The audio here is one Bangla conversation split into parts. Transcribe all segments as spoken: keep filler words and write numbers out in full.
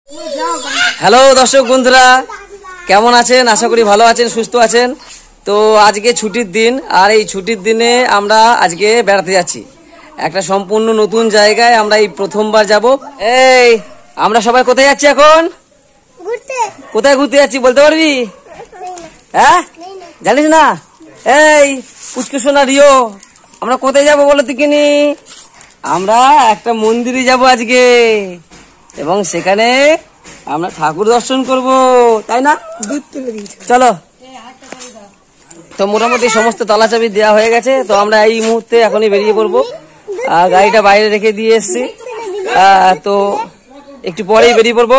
হ্যালো দর্শক বন্ধুরা, কেমন আছেন? আশা করি ভালো আছেন, সুস্থ আছেন। তো আজকে ছুটির দিন, আর এই ছুটির দিনে আমরা আজকে বেড়াতে যাচ্ছি একটা সম্পূর্ণ নতুন জায়গায়। আমরা এই প্রথমবার যাব। এই আমরা সবাই কোথায় যাচ্ছি এখন? কোথায় ঘুরতে যাচ্ছি বলতে পারবি? হ্যাঁ, জানিস না? এই পুচকু সোনা রিও, আমরা কোথায় যাব বলো দেখিনি? আমরা একটা মন্দিরে যাব আজকে, এবং সেখানে আমরা ঠাকুর দর্শন করব, তাই না? চলো। তো মোটামুটি সমস্ত তালা চাবি দেওয়া হয়ে গেছে। তো আমরা এই মুহূর্তে এখনই বেরিয়ে পড়বো। গাড়িটা বাইরে রেখে দিয়ে এসছি, তো একটু পরেই বেরিয়ে পড়বো।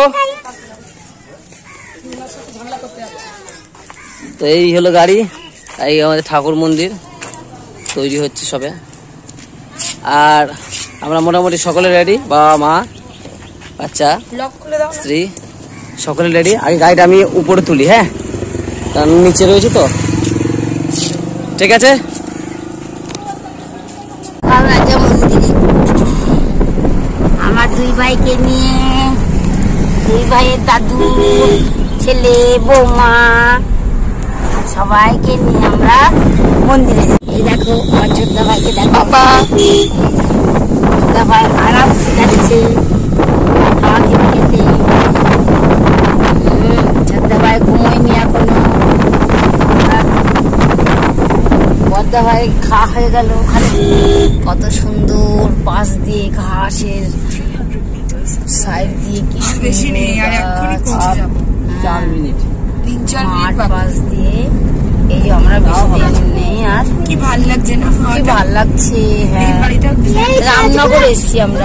তো এই হলো গাড়ি, এই আমাদের ঠাকুর মন্দির তৈরি হচ্ছে সবে। আর আমরা মোটামুটি সকলে রেডি, বাবা মা বাচ্চা স্ত্রী সকলে রেডি। আগে গাড়িটা আমি উপরে তুলি, হ্যাঁ, কারণ নিচে রয়েছে তো। ঠিক আছে, আমার দুই ভাইকে নিয়ে, দুই ভাইয়ের দাদু, ছেলে, বৌমা সবাইকে নিয়ে আমরা মন্দিরে যাই। এই দেখো আমার ছোটদা ভাইকে দেখো, বাবা ছোটদা ভাই আরাম শিখাচ্ছে আমাকে খেতে। ছোটদা ভাই ঘুমোয়নি এখনো, বড়দা ভাই খাওয়া হয়ে গেল। ওখানে কত সুন্দর পাশ দিয়ে ঘাসের সাইড দিয়ে কি চার মিনিট তিন চার মিনিট পাশ দিয়ে এই যে আমরা বেশি নেই। আর কি ভালো লাগছে না? কি ভালো লাগছে। হ্যাঁ, রামনগর এসছি আমরা,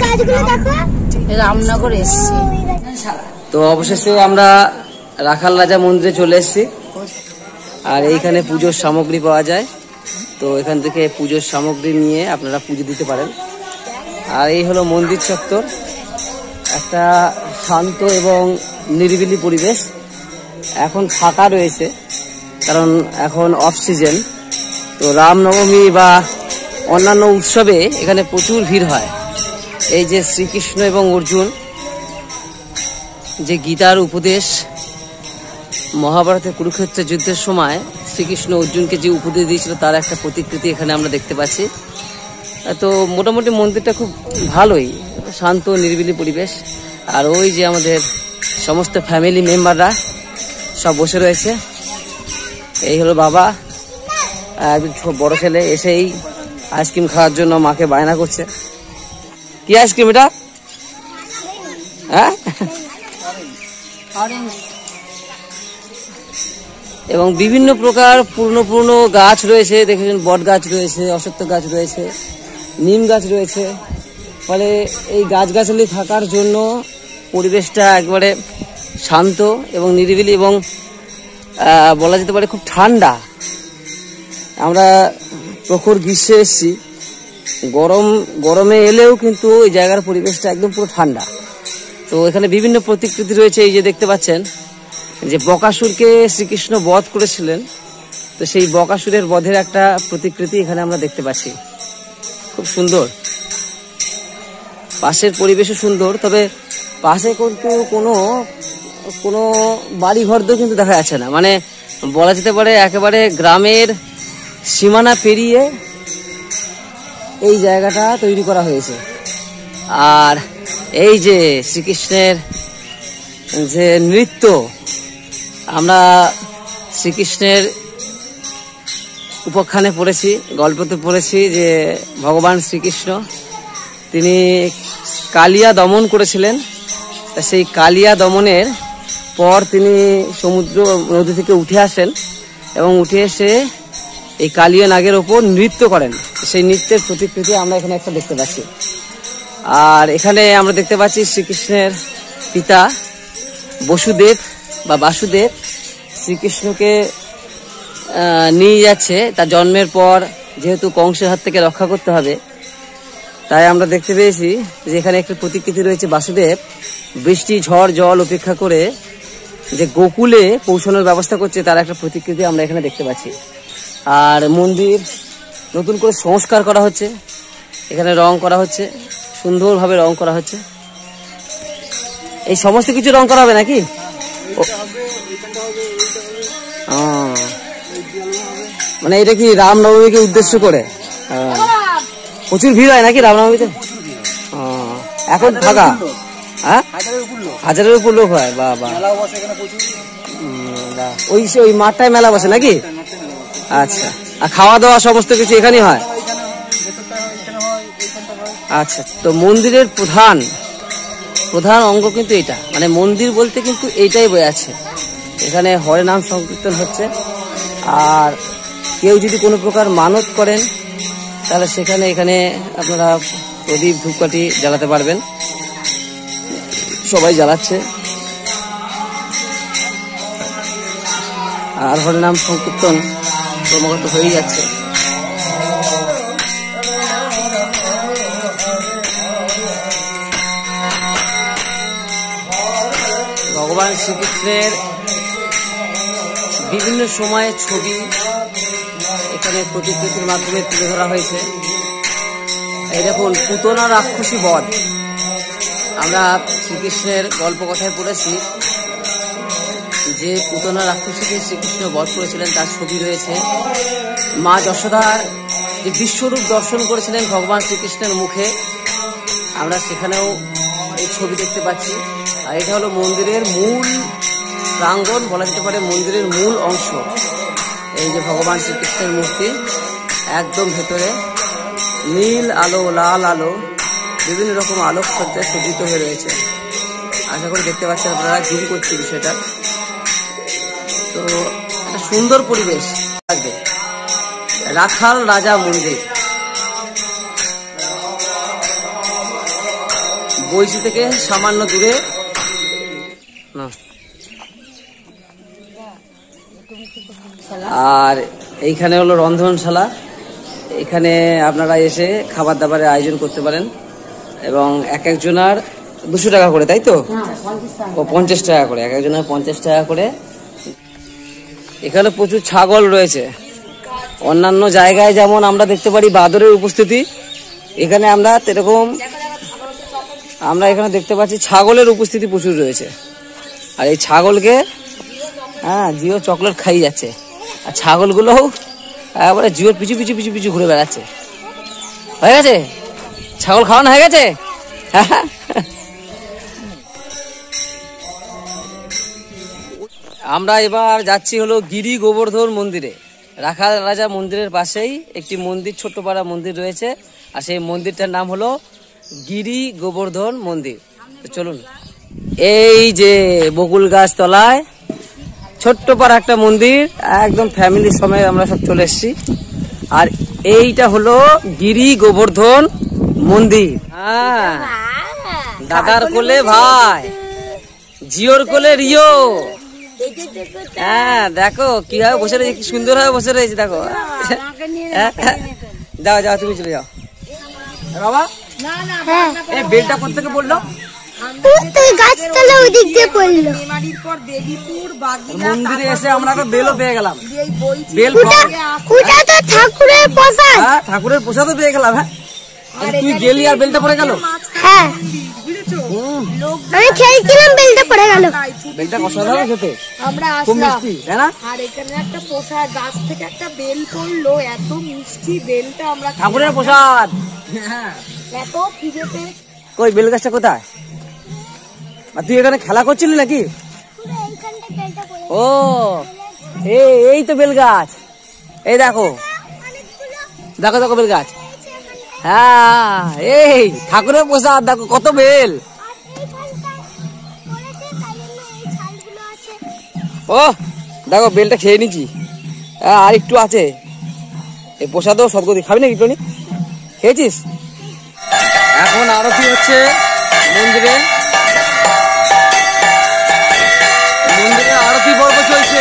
রামনগর এসছি। তো অবশেষে আমরা রাখাল রাজা মন্দিরে চলে এসেছি। আর এইখানে পুজোর সামগ্রী পাওয়া যায়, তো এখান থেকে পুজোর সামগ্রী নিয়ে আপনারা পুজো দিতে পারেন। আর এই হলো মন্দির চত্বর, একটা শান্ত এবং নিরিবিলি পরিবেশ। এখন ফাঁকা রয়েছে কারণ এখন অফ সিজন। তো রামনবমী বা অন্যান্য উৎসবে এখানে প্রচুর ভিড় হয়। এই যে শ্রীকৃষ্ণ এবং অর্জুন যে গীতার উপদেশ, মহাভারতের কুরুক্ষেত্রের যুদ্ধের সময় শ্রীকৃষ্ণ অর্জুনকে যে উপদেশ দিয়েছিল তার একটা প্রতিকৃতি এখানে আমরা দেখতে পাচ্ছি। তো মোটামুটি মন্দিরটা খুব ভালোই, শান্ত নিরিবিলি পরিবেশ। আর ওই যে আমাদের সমস্ত ফ্যামিলি মেম্বাররা সব বসে রয়েছে। এই হলো বাবা, একজন বড় ছেলে এসেই আইসক্রিম খাওয়ার জন্য মাকে বায়না করছে। কি আইসক্রিম এটা? হ্যাঁ, এবং বিভিন্ন প্রকার পুরনো পুরনো গাছ রয়েছে, দেখেছেন, বট গাছ রয়েছে, অশ্বত্থ গাছ রয়েছে, নিম গাছ রয়েছে। ফলে এই গাছগাছালি থাকার জন্য পরিবেশটা একবারে শান্ত এবং নিরিবিলি, এবং বলা যেতে পারে খুব ঠান্ডা। আমরা প্রখর গ্রীষ্মে এসেছি, গরম গরমে এলেও কিন্তু এই জায়গার পরিবেশটা একদম পুরো ঠান্ডা। তো এখানে বিভিন্ন প্রতিকৃতি রয়েছে, এই যে দেখতে পাচ্ছেন যে বকাসুরকে শ্রীকৃষ্ণ বধ করেছিলেন, তো সেই বকাসুরের বধের একটা প্রতিকৃতি এখানে আমরা দেখতে পাচ্ছি। খুব সুন্দর, পাশের পরিবেশও সুন্দর। তবে পাশে কিন্তু কোনো কোনো বাড়ি ঘর তো কিন্তু দেখা যাচ্ছে না, মানে বলা যেতে পারে একেবারে গ্রামের সীমানা পেরিয়ে এই জায়গাটা তৈরি করা হয়েছে। আর এই যে শ্রীকৃষ্ণের যে নৃত্য, আমরা শ্রীকৃষ্ণের উপাখ্যানে পড়েছি, গল্পতে পড়েছি যে ভগবান শ্রীকৃষ্ণ তিনি কালিয়া দমন করেছিলেন। তা সেই কালিয়া দমনের পর তিনি সমুদ্র নদী থেকে উঠে আসেন, এবং উঠে এসে এই কালিয়া নাগের ওপর নৃত্য করেন। সেই নৃত্যের প্রতিকৃতি আমরা এখানে একটা দেখতে পাচ্ছি। আর এখানে আমরা দেখতে পাচ্ছি শ্রীকৃষ্ণের পিতা বসুদেব বা বাসুদেব শ্রীকৃষ্ণকে নিয়ে যাচ্ছে তার জন্মের পর। যেহেতু কংসের হাত থেকে রক্ষা করতে হবে, তাই আমরা দেখতে পেয়েছি যে এখানে একটা প্রতিকৃতি রয়েছে। বাসুদেব বৃষ্টি ঝড় জল উপেক্ষা করে যে গোকুলে পৌঁছানোর ব্যবস্থা করছে, তার একটা প্রতিকৃতি আমরা এখানে দেখতে পাচ্ছি। আর মন্দির নতুন করে সংস্কার করা হচ্ছে, এখানে রং করা হচ্ছে, সুন্দরভাবে রং করা হচ্ছে। এই সমস্ত কিছু রং করা হবে নাকি? মানে এটা কি রামনবমীকে উদ্দেশ্য করে? প্রচুর ভিড় হয় নাকি রামনবমীতে? এখন ফাঁকা? হ্যাঁ, হাজারের উপর লোক হয়। বা বা ওই ওই মাঠটায় মেলা বসে নাকি? আচ্ছা, আর খাওয়া দাওয়া সমস্ত কিছু এখানেই হয়? আচ্ছা, তো মন্দিরের প্রধান প্রধান অঙ্গ কিন্তু এটা, মানে মন্দির বলতে কিন্তু এইটাই বোঝাচ্ছে। এখানে হরে নাম সংকীর্তন হচ্ছে, আর কেউ যদি কোনো প্রকার মানত করেন তাহলে সেখানে এখানে আপনারা প্রদীপ ধূপকাঠি জ্বালাতে পারবেন। সবাই জ্বালাচ্ছে, আর হরে নাম সংকীর্তন ক্রমাগত হয়ে যাচ্ছে। ভগবান শ্রীকৃষ্ণের বিভিন্ন সময়ের ছবি এখানে প্রতিকৃতির মাধ্যমে তুলে ধরা হয়েছে। এই দেখুন, পুতনা রাক্ষসী বধ। আমরা শ্রীকৃষ্ণের গল্প কথায় পড়েছি যে পুতনা রাক্ষসীকে শ্রীকৃষ্ণ বধ করেছিলেন, তার ছবি রয়েছে। মা যশোদার যে বিশ্বরূপ দর্শন করেছিলেন ভগবান শ্রীকৃষ্ণের মুখে, আমরা সেখানেও এই ছবি দেখতে পাচ্ছি। আর এটা হলো মন্দিরের মূল প্রাঙ্গণ, বলা যেতে পারে মন্দিরের মূল অংশ। এই যে ভগবান শ্রীকৃষ্ণের মূর্তি, একদম ভেতরে নীল আলো, লাল আলো, বিভিন্ন রকম আলোক সজ্জায় সজ্জিত হয়ে রয়েছে। আশা করি দেখতে পাচ্ছেন আপনারা, জুম করছি বিষয়টা। তো একটা সুন্দর পরিবেশ থাকবে। রাখাল রাজা মন্দির, বৈশি থেকে সামান্য দূরে। না, আর এইখানে হলো রন্ধনশালা। এখানে আপনারা এসে খাবার দাবারের আয়োজন করতে পারেন, এবং এক একজনার দুশো টাকা করে, তাই তো? ও পঞ্চাশ টাকা করে, এক একজনের পঞ্চাশ টাকা করে। এখানে প্রচুর ছাগল রয়েছে। অন্যান্য জায়গায় যেমন আমরা দেখতে পারি বাদরের উপস্থিতি, এখানে আমরা সেরকম আমরা এখানে দেখতে পাচ্ছি ছাগলের উপস্থিতি প্রচুর রয়েছে। আর এই ছাগলকে হ্যাঁ জিও চকলেট খাই যাচ্ছে, আর ছাগলগুলোও একবারে জিওর পিছু পিছু পিছু পিছু ঘুরে বেড়াচ্ছে। হয়ে গেছে ছাগল খাওয়ানো হয়ে গেছে। আমরা এবার যাচ্ছি হলো গিরি গোবর্ধন মন্দিরে। রাখাল রাজা মন্দিরের পাশেই একটি মন্দির, ছোট্ট পাড়া মন্দির রয়েছে, আর সেই মন্দিরটার নাম হলো গিরি গোবর্ধন মন্দির। চলুন, এই যে বকুল গাছ তলায় ছোট্ট পাড়া একটা মন্দির, একদম ফ্যামিলির সময় আমরা সব চলে এসেছি। আর এইটা হলো গিরি গোবর্ধন মন্দির। হ্যাঁ, দাদার কোলে ভাই, জিওর কোলে রিও। হ্যাঁ, দেখো কিভাবে বসে রয়েছে, কি সুন্দর ভাবে বসে রয়েছে। দেখো, যাও যাও, তুমি চলে যাও। বাবা, এই বেলটা কোথেকে বললো? মন্দিরে এসে আমরা একটা বেলও পেয়ে গেলাম। বেল ঠাকুরের প্রসাদ, ঠাকুরের প্রসাদও পেয়ে গেলাম। হ্যাঁ, তুই গেলি আর বেলটা পড়ে গেল। হ্যাঁ, আমি খেয়েছিলাম, বেলটা পড়ে গেল। বেলটা অসাধারণ খেতে, আমরা খুব মিষ্টি, তাই না? আর এখানে একটা প্রসাদ, গাছ থেকে একটা বেল পড়লো, এত মিষ্টি বেলটা আমরা ঠাকুরের প্রসাদ। এত খিদেতে। কই বেল গাছটা কোথায়? আর তুই এখানে খেলা করছিলি নাকি? ও, এই তো বেল গাছ। এই দেখো দেখো দেখো বেল গাছ। হ্যাঁ, এই ঠাকুরের প্রসাদ, দেখো কত বেল। ও দেখো, বেলটা খেয়ে নিচ্ছি, আর একটু আছে। এই প্রসাদও সদগতি, খাবি নাকি টনি? খেয়েছিস? এখন আরতি হচ্ছে মন্দিরে, মন্দিরে আরতি পর্ব চলছে।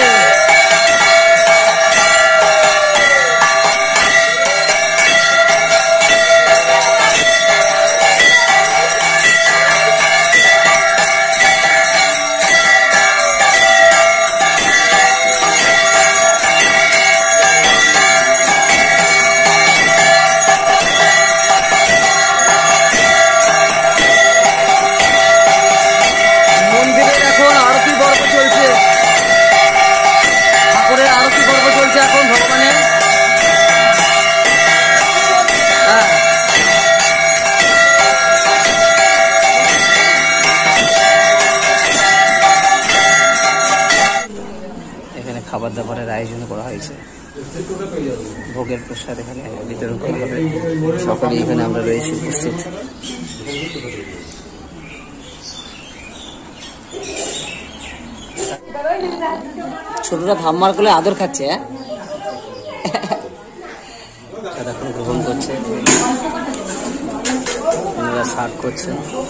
খাবার দাবারের আয়োজন করা হয়েছে, ভোগের প্রসাদ এখানে বিতরণ করা হবে। সকলেই এখানে আমরা রয়েছি উপস্থিত। ছোটরা ঠাম্মার কোলে আদর খাচ্ছে, হ্যাঁ এখন গ্রহণ করছে, সার্ভ করছে।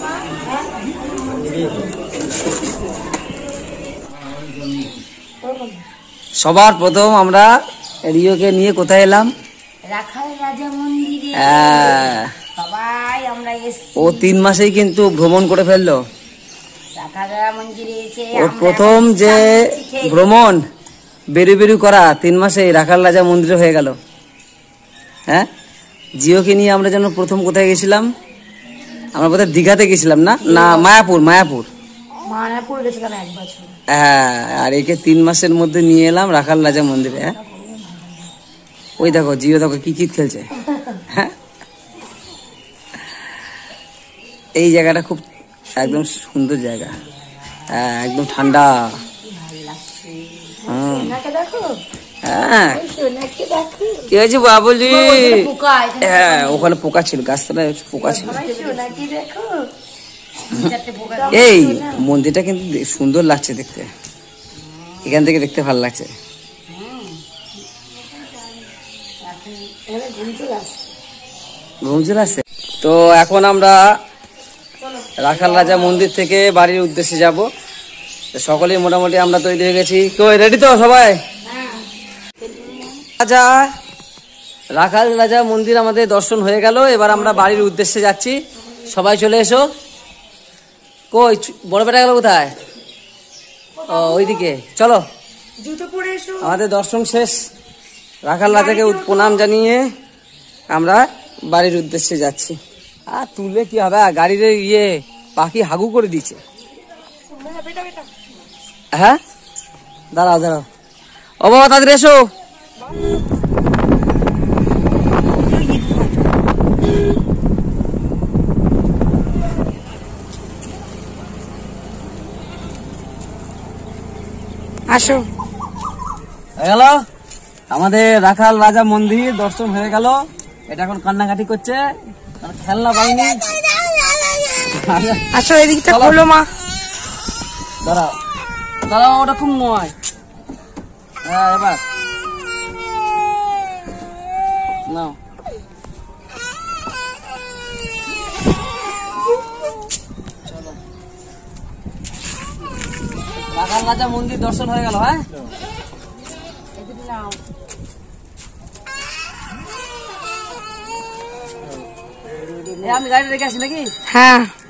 সবার প্রথম আমরা রিওকে নিয়ে কোথায় এলাম? রাখাল রাজা মন্দিরে। হ্যাঁ, সবাই আমরা এসেছি। ও তিন মাসেই কিন্তু ভ্রমণ করে ফেললো। রাখাল রাজা মন্দিরে এসে ওর প্রথম যে ভ্রমণ বেরু বেরু করা তিন মাসে রাখাল রাজা মন্দিরে হয়ে গেল। হ্যাঁ, জিওকে নিয়ে আমরা যেন প্রথম কোথায় গেছিলাম? আমরা বোধহয় দীঘাতে গেছিলাম, না না মায়াপুর মায়াপুর মায়াপুর গেছিলাম এক বছর। হ্যাঁ, আর একে তিন মাসের মধ্যে নিয়ে এলাম রাখাল রাজা মন্দিরে। হ্যাঁ, ওই দেখো জিও দেখো কি কি খেলছে। হ্যাঁ, এই জায়গাটা খুব একদম সুন্দর জায়গা, হ্যাঁ একদম ঠান্ডা। হুম, হ্যাঁ কি হয়েছে বাবুলি? হ্যাঁ, ওখানে পোকা ছিল, গাছতলায় পোকা ছিল। এই মন্দিরটা কিন্তু সুন্দর লাগছে দেখতে, এখান থেকে দেখতে ভালো লাগছে। ঘুম চলে আসছে। তো এখন আমরা রাখাল রাজা মন্দির থেকে বাড়ির উদ্দেশ্যে যাব। সকলেই মোটামুটি আমরা তৈরি হয়ে গেছি। কই রেডি তো সবাই? রাজা রাখাল রাজা মন্দির আমাদের দর্শন হয়ে গেল, এবার আমরা বাড়ির উদ্দেশ্যে যাচ্ছি। সবাই চলে এসো। কই বড় বেটা গেল কোথায়? ও ওইদিকে, চলো আমাদের দর্শন শেষ। রাখাল রাজাকে প্রণাম জানিয়ে আমরা বাড়ির উদ্দেশ্যে যাচ্ছি। আর তুললে কি হবে, গাড়ির ইয়ে পাখি হাগু করে দিচ্ছে। হ্যাঁ দাঁড়াও দাঁড়াও, ও বাবা তাদের এসো। আসো। হয়ে গেল আমাদের রাখাল রাজা মন্দির দর্শন হয়ে গেল। এটা এখন কান্নাকাটি করছে, খেলনা পাইনি। আসো এদিকটা খোলো মা। দাঁড়াও দাঁড়াও, ওটা খুব নয়। হ্যাঁ এবার নাও। রাখাল রাজা মন্দির দর্শন হয়ে গেল। হ্যাঁ আমি গাড়ি রেখে আসি নাকি? হ্যাঁ